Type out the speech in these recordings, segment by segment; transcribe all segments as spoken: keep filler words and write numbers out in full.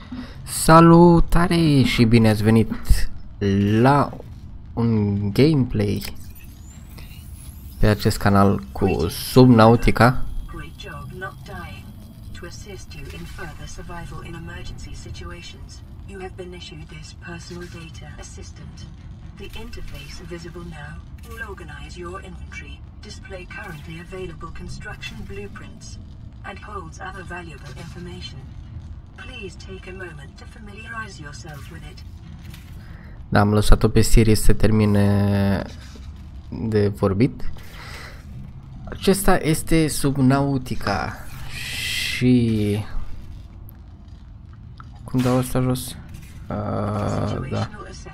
Salutare și bine ați venit la un gameplay pe acest canal cu Subnautica. The interface visible now will organize your inventory, display currently available construction blueprints, and holds other valuable information. Please take a moment to familiarize yourself with it. Da, am lăsat-o pe Siri să termine de vorbit. Acesta este Subnautica și... Cum dau asta jos? Uh, da.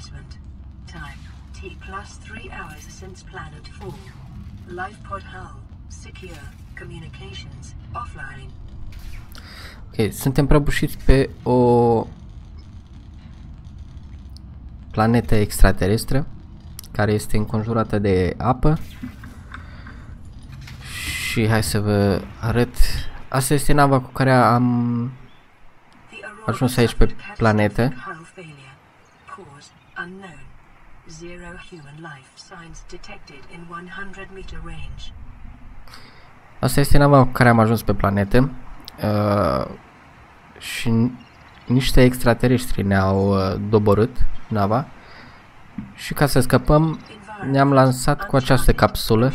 T plus three hours since planet fall. Life pod hull secure. Communications offline. Ok, suntem prăbușiți pe o planetă extraterestră care este înconjurată de apă. Și hai să vă arăt. Asta este nava cu care am ajuns aici pe planetă. Zero human life signs detected in one hundred meter range. Asta este nava cu care am ajuns pe planetă uh, și niște extraterestri ne-au uh, doborât nava și ca să scăpăm ne-am lansat cu această capsulă.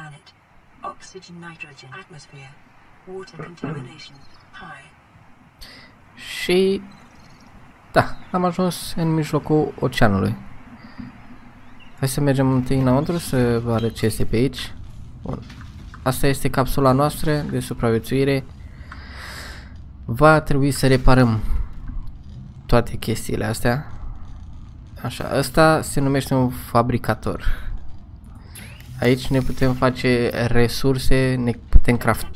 Și da, am ajuns în mijlocul oceanului. Hai să mergem întâi înăuntru să vă arăt ce este pe aici. Bun. Asta este capsula noastră de supraviețuire. Va trebui să reparăm toate chestiile astea. Așa, ăsta se numește un fabricator. Aici ne putem face resurse, ne putem craft.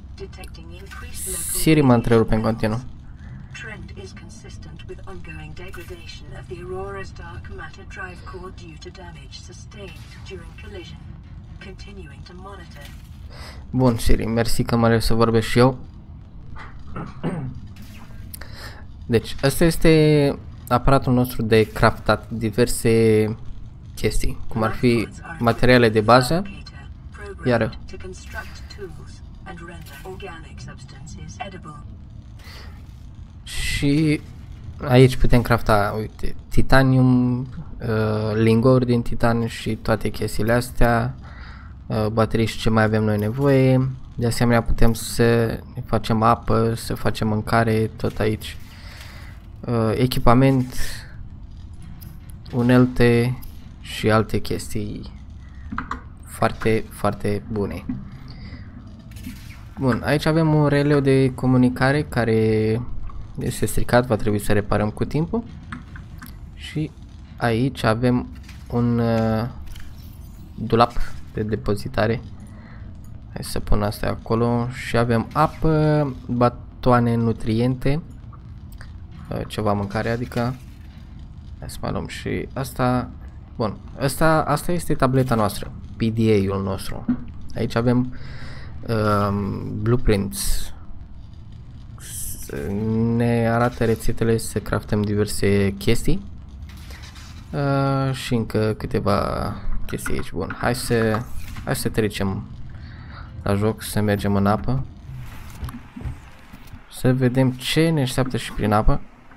Siri mă întrerupe în continuu. The Aurora's dark matter drive core due to damage sustained during collision. Continuing to monitor. Bun, Siri, mersi că mă lași să vorbesc și eu. Deci, asta este aparatul nostru de craftat diverse chestii, cum ar fi materiale de bază, iară. Și aici putem crafta, uite, titanium, uh, linguri din titan și toate chestiile astea, uh, baterii și ce mai avem noi nevoie. De asemenea putem să ne facem apă, să facem mâncare, tot aici. Uh, echipament, unelte și alte chestii foarte, foarte bune. Bun, aici avem un releu de comunicare care este stricat, va trebui să reparăm cu timpul. Și aici avem un uh, dulap de depozitare. Hai să pun asta acolo. Și avem apă, batoane, nutriente, uh, ceva mâncare, adică. Hai să mai luăm și asta. Bun, asta, asta este tableta noastră, P D A-ul nostru. Aici avem uh, blueprints. Ne arată rețetele să craftăm diverse chestii uh, și încă câteva chestii aici. Bun, hai să, hai să trecem la joc, să mergem în apă, să vedem ce ne așteaptă și prin apă.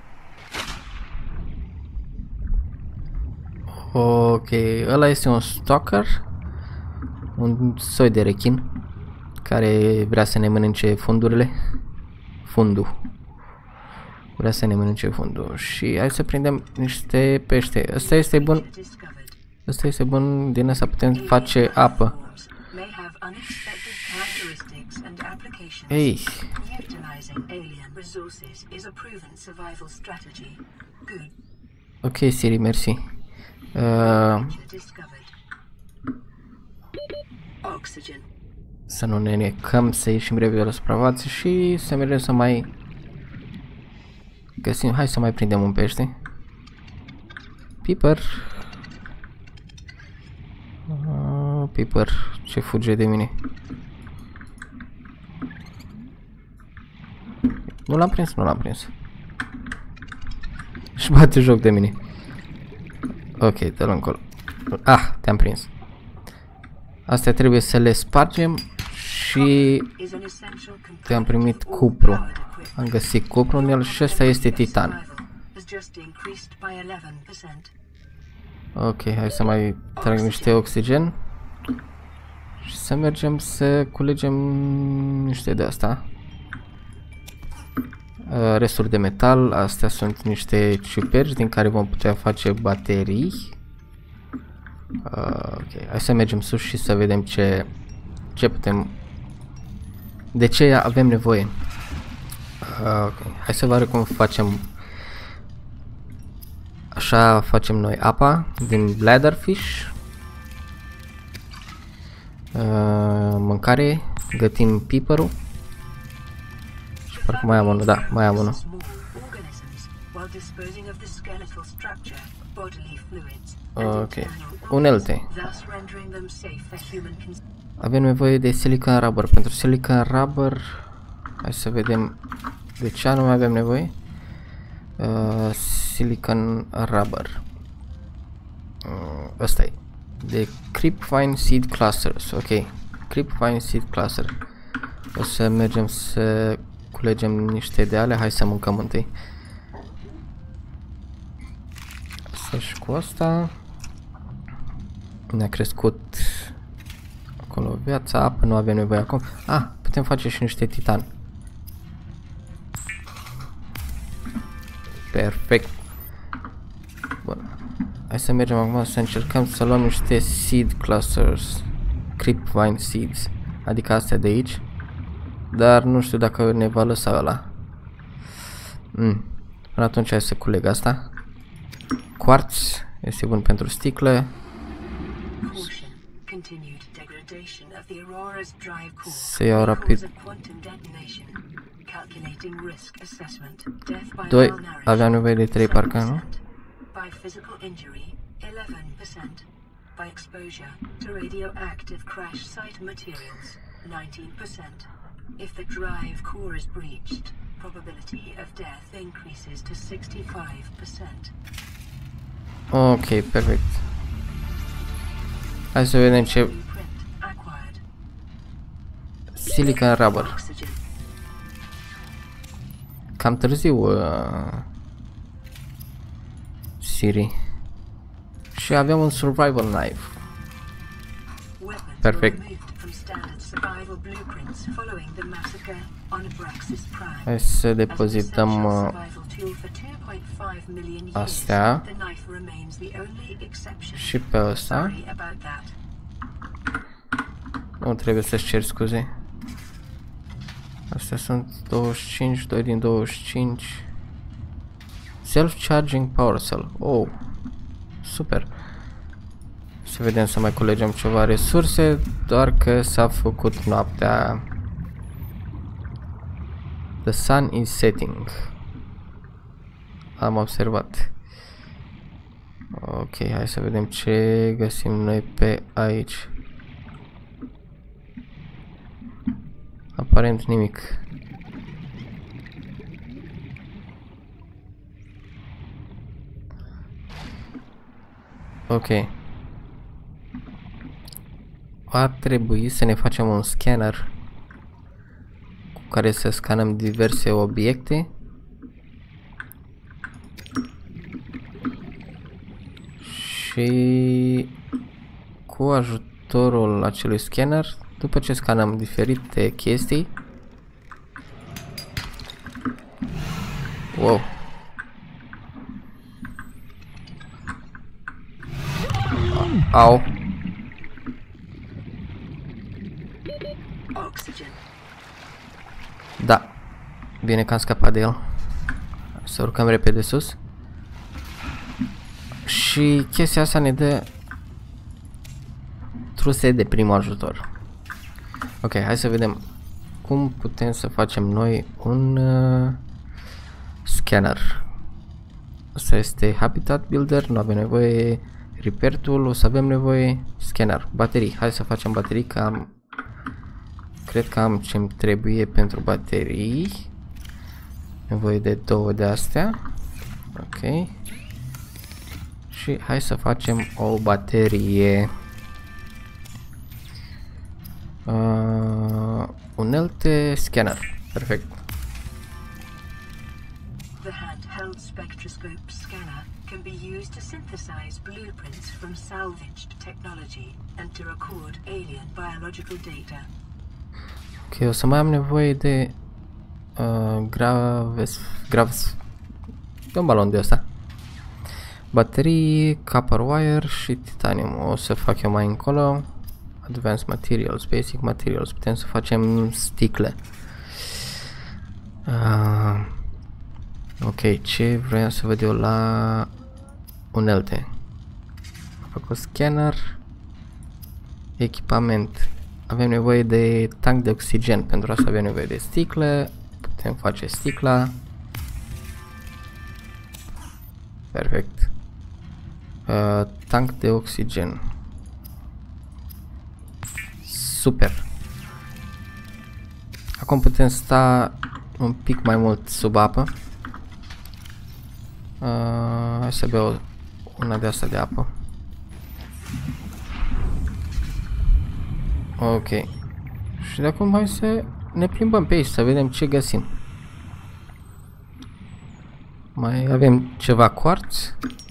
Ok, ăla este un stalker, un soi de rechin care vrea să ne mănânce fundurile. Fundul. Vrea să ne mănânce fundul. Și hai să prindem niște pește. Ăsta este bun. Ăsta este bun. Din asta putem face apă. Ei. Ok, Siri, mersi. Uh, să nu ne necăm, să ieșim repede la suprafață și să mergem să mai găsim. Hai să mai prindem un pește. Piper. Uh, Piper, ce fuge de mine. Nu l-am prins, nu l-am prins. Și bate joc de mine. Ok, dă-l încolo. Ah, te-am prins. Astea trebuie să le spargem și te-am primit cupru. Am găsit cupru în el și ăsta este titan. Ok, hai să mai trag niște oxigen și să mergem să culegem niște de asta. Uh, resturi de metal, astea sunt niște ciuperci din care vom putea face baterii. Uh, ok, hai să mergem sus și să vedem ce, ce putem, de ce avem nevoie. Uh, ok, hai să vă arăt cum facem. Așa facem noi apa din bladderfish. Uh, mâncare, gătim piperul. Și parcă mai am unul, da, mai am unul. Ok, unelte. Avem nevoie de silicon rubber. Pentru silicon rubber, hai să vedem de ce anume avem nevoie. Uh, silicon rubber. Uh, ăsta e. De creepvine seed clusters. Ok. Creepvine seed cluster. O să mergem să culegem niște de ale. Hai să mâncăm întâi. Asta și cu asta. Ne-a crescut acolo viața, apă, nu avem nevoie acum. Ah, putem face și niște titan. Perfect. Bun. Hai să mergem acum să încercăm să luăm niște seed clusters. Creepvine seeds. Adică astea de aici. Dar nu știu dacă ne va lăsa ăla. Mm. Până atunci hai să culeg asta. Quartz. Este bun pentru sticlă. Să iau rapid. doi. Aveam nevoie de trei parcă, nu? By exposure to radioactive crash site materials, nineteen percent. If the drive core is breached, probability of death increases to sixty-five percent. Ok, perfect. Hai să vedem ce... Silicon rubber. Cam târziu, uh... Siri. Și avem un survival knife. Perfect. Hai să depozităm uh, astea și pe ăsta. Nu trebuie să-și cer scuze. Astea sunt douăzeci și cinci, doi din douăzeci și cinci. Self-charging power cell. Oh, super. Să vedem să mai culegem ceva resurse, doar că s-a făcut noaptea. The sun is setting. Am observat. Ok, hai să vedem ce găsim noi pe aici. Aparent nimic. Ok. Ar trebui să ne facem un scanner cu care să scanăm diverse obiecte. Și cu ajutorul acelui scanner, după ce scanăm diferite chestii. Wow. Au. Da. Bine că am scăpat de el. Să urcăm repede sus. Și chestia asta ne dă truse de prim ajutor. Ok, hai să vedem cum putem să facem noi un uh, scanner. Asta este Habitat Builder, nu avem nevoie. Repair Tool, o să avem nevoie. Scanner, baterii, hai să facem baterii, că am... Cred că am ce-mi trebuie pentru baterii. Nevoie de două de astea. Ok. Și hai să facem o baterie. Uh, unelte scanner. Perfect. The handheld spectroscope scanner can be used to synthesize blueprints from salvaged technology and to record alien biological data. Ok, o să mai am nevoie de uh, graves, graves, de un balon de ăsta. Baterii, copper wire și titanium. O să fac eu mai încolo. Advanced materials, basic materials. Putem să facem sticle. Uh, ok, ce vreau să văd eu la unelte? Am făcut scanner. Echipament. Avem nevoie de tank de oxigen. Pentru asta avem nevoie de sticle. Putem face sticla. Perfect. Uh, tank de oxigen. Super. Acum putem sta un pic mai mult sub apă. Uh, hai să beau una de asta de apă. Ok. Și de acum hai să ne plimbăm pe aici, să vedem ce găsim. Mai avem ceva quartz.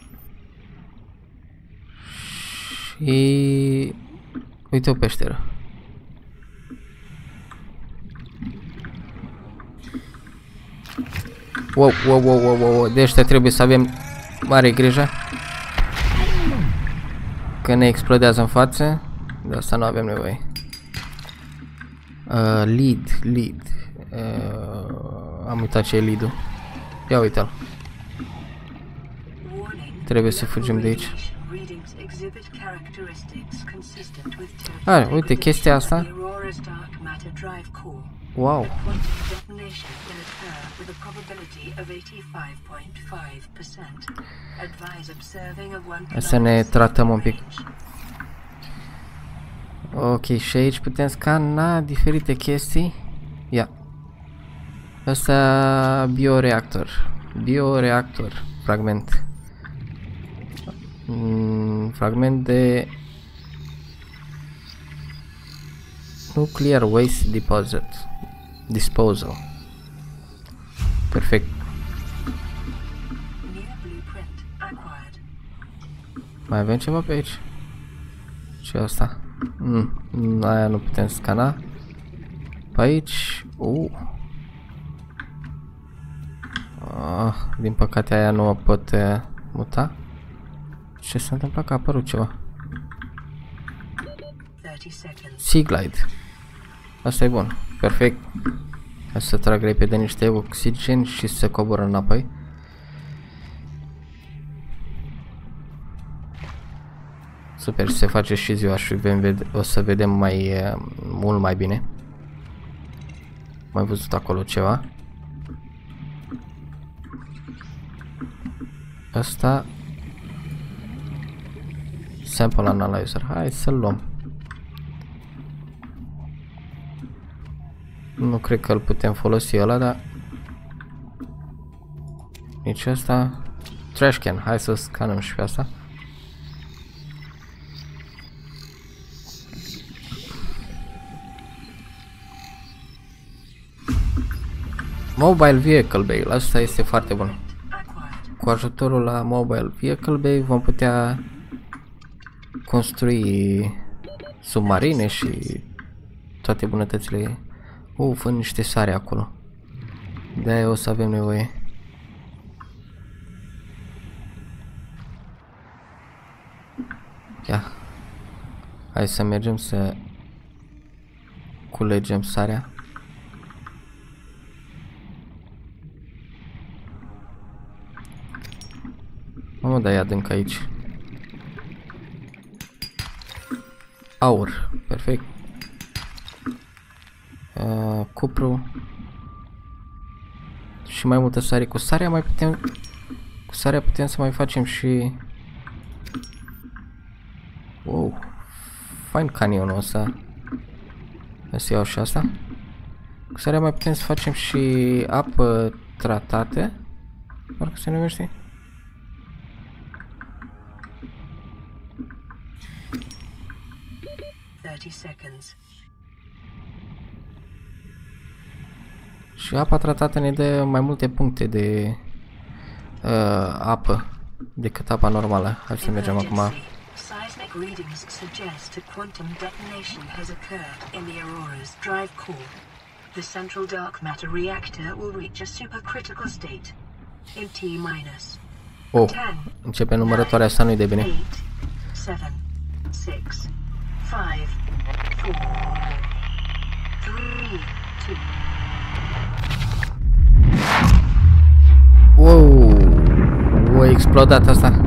Și uite o peșteră. Wow, wow, wow, wow, wow. De ăștia trebuie să avem mare grijă că ne explodează în față. De asta nu avem nevoie. Uh, lead, lead. Uh, am uitat ce e lead-ul. Ia uite-l. Trebuie să fugim de aici. Ah, uite chestia asta. Wow. Hai să ne tratăm un pic. Ok, și aici putem scana diferite chestii. Ia. Asta bioreactor. Bioreactor. Fragment. Mm, fragment de nuclear waste deposit. Disposal. Perfect. Mai avem ceva pe aici? Ce asta? Mm, aia nu putem scana. Pe aici. Uh. Ah, din păcate aia nu o pot uh, muta. Ce s-a întâmplat? Că a apărut ceva. Sea Glide. Asta e bun. Perfect. Hai să trag repede niște oxigen și să coboră înapoi. Super, se face și ziua și o să vedem mai mult mai bine. Mai văzut acolo ceva. Asta Sample Analyzer. Hai să-l luăm. Nu cred că îl putem folosi ăla, dar nici asta. Trash can. Hai să scanăm și pe asta. Mobile Vehicle Bay. Asta este foarte bun. Cu ajutorul la Mobile Vehicle Bay vom putea construi submarine și toate bunătățile. Uh, fă niște sare acolo. De-aia o să avem nevoie. Ia. Hai să mergem să culegem sarea. Mamă, dar e adânc aici. Aur. Perfect. Uh, cupru. Și mai multă sare. Cu sarea mai putem... Cu sarea putem să mai facem și... Wow. Fain canionul ăsta. Hai să iau și asta. Cu sarea mai putem să facem și apă tratată. Parcă se numește. thirty seconds. Și apa tratată ne dă mai multe puncte de uh, apă decât apa normală. Hai să mergem acum. Seismic readings suggest a quantum detonation has occurred in the Aurora's drive core. The central dark matter reactor will reach a supercritical state in T minus. Oh, începe numărătoarea asta, nu-i de bine. eight, seven, six, five, four, three, two. Wow, a explodat asta.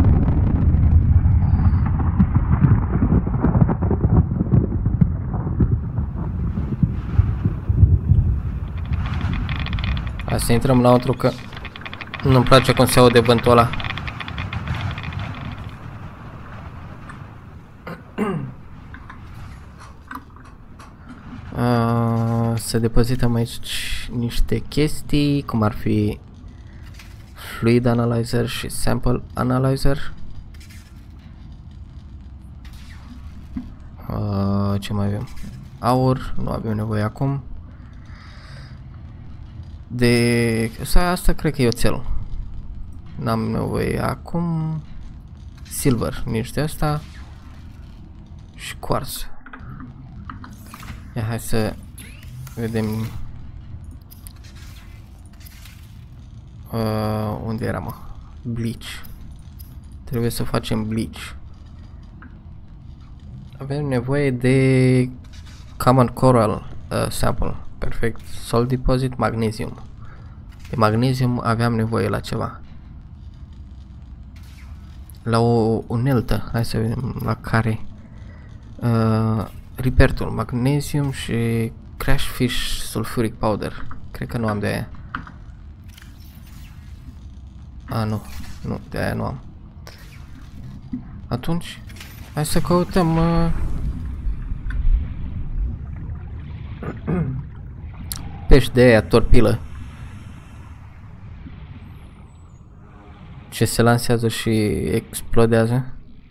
Hai să intrăm la outro, că nu-mi place cum se aude vântul ăla. Uh, să depozităm aici niște chestii, cum ar fi Fluid Analyzer și Sample Analyzer. Uh, ce mai avem? Aur, nu avem nevoie acum. De... asta cred că e oțel. N-am nevoie acum. Silver, nici de asta. Și quartz. Ia, hai să vedem uh, unde era, mă. Bleach. Trebuie să facem bleach. Avem nevoie de Common Coral uh, Sample. Perfect. Salt deposit, magnesium. De magnesium aveam nevoie la ceva. La o uneltă. Hai să vedem la care. Uh, Repair tool, magnesium și Crash Fish Sulfuric Powder. Cred că nu am de aia. A, nu. Nu, de aia nu am. Atunci, hai să căutăm... Uh... pești de aia, torpilă. Ce se lansează și explodează.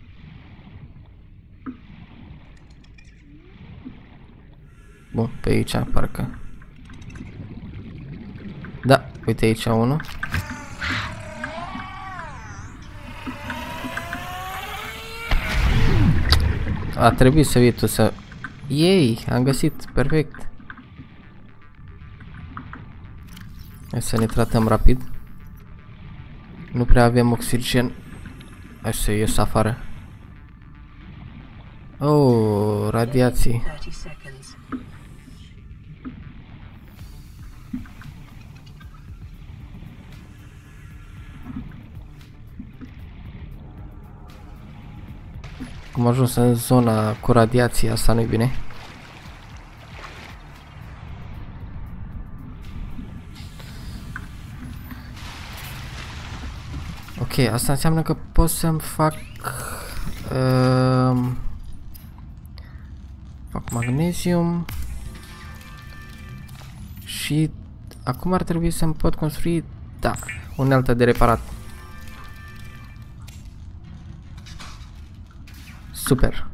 Bun, pe aici parcă. Da, uite aici unul. A trebuit să vii tu să... Ei, am găsit, perfect. Hai să ne tratăm rapid. Nu prea avem oxigen. Hai să ies afară. Oh, radiații. Am ajuns în zona cu radiații, asta nu-i bine. Ok, asta înseamnă că pot să-mi fac... Uh, fac magnesium. Și acum ar trebui să-mi pot construi, da, unealtă de reparat. Super.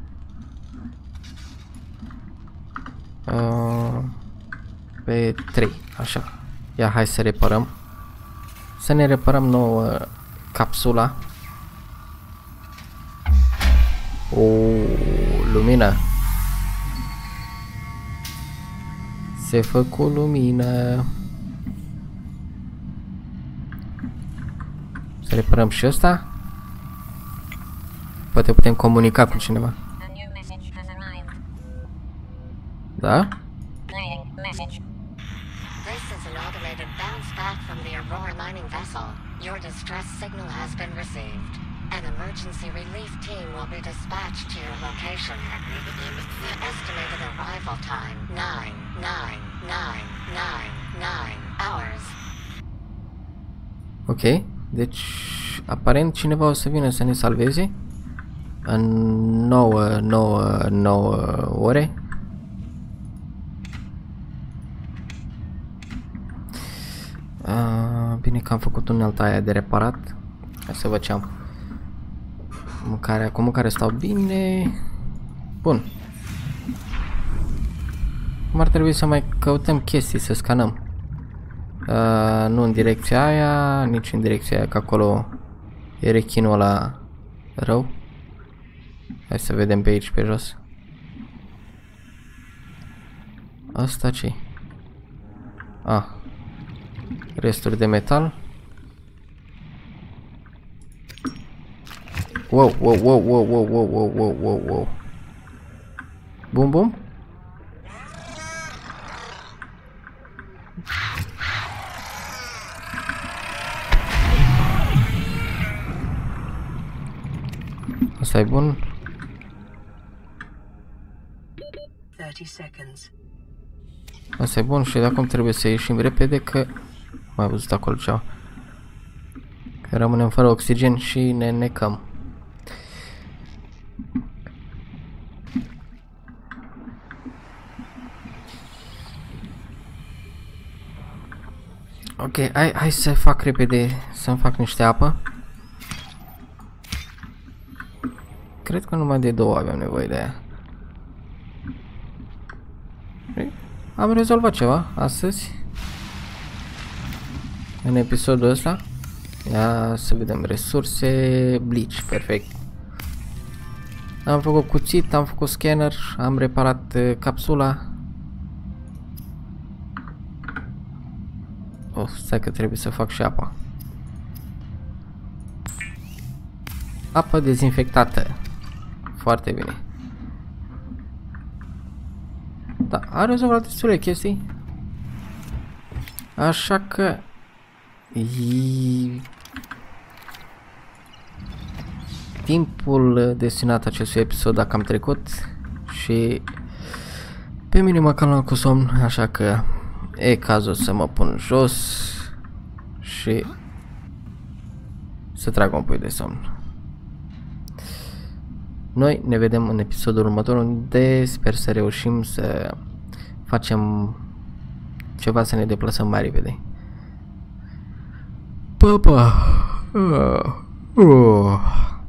Uh, pe trei, așa. Ia, hai să reparăm. Să ne reparăm nouă capsula. O, lumină. Se făcu lumină. Să reparăm și ăsta. Poate putem comunica cu cineva. Da? This is an automated bounce back from the Aurora mining vessel. Your distress signal has been received. An emergency relief team will be dispatched to your location. The estimated arrival time nine nine nine nine nine hours. Ok, deci aparent cineva o să vină să ne salveze în nouă, nouă, nouă ore. Uh, bine că am făcut unealta aia de reparat. Hai să văd ce am. Mâncare, cu mâncare stau bine. Bun. Acum ar trebui să mai căutăm chestii, să scanăm. Uh, nu în direcția aia, nici în direcția aia, că acolo e rechinul ăla rău. Hai să vedem pe aici, pe jos. Asta ce-i? Ah. Resturi de metal. Wow, wow, wow, wow, wow, wow, wow, wow, wow, wow. Bum, bum. Asta e bun. Asta e bun și de acum trebuie să ieșim repede că mai văzut acolo ceva. Că rămânem fără oxigen și ne necăm. Ok, hai, hai să fac repede, să-mi fac niște apă. Cred că numai de două aveam nevoie de aia. Am rezolvat ceva astăzi. În episodul ăsta. Ia să vedem resurse, bleach, perfect. Am făcut cuțit, am făcut scanner, am reparat uh, capsula. Oh, stai că trebuie să fac și apa. Apă dezinfectată. Foarte bine. Da, a rezolvat destule chestii. Așa că timpul destinat acestui episod a cam trecut și pe mine mă calm cu somn, așa că e cazul să mă pun jos și să trag un pui de somn. Noi ne vedem în episodul următor, unde sper să reușim să facem ceva, să ne deplasăm mai repede. Pa, pa! Uh, uh.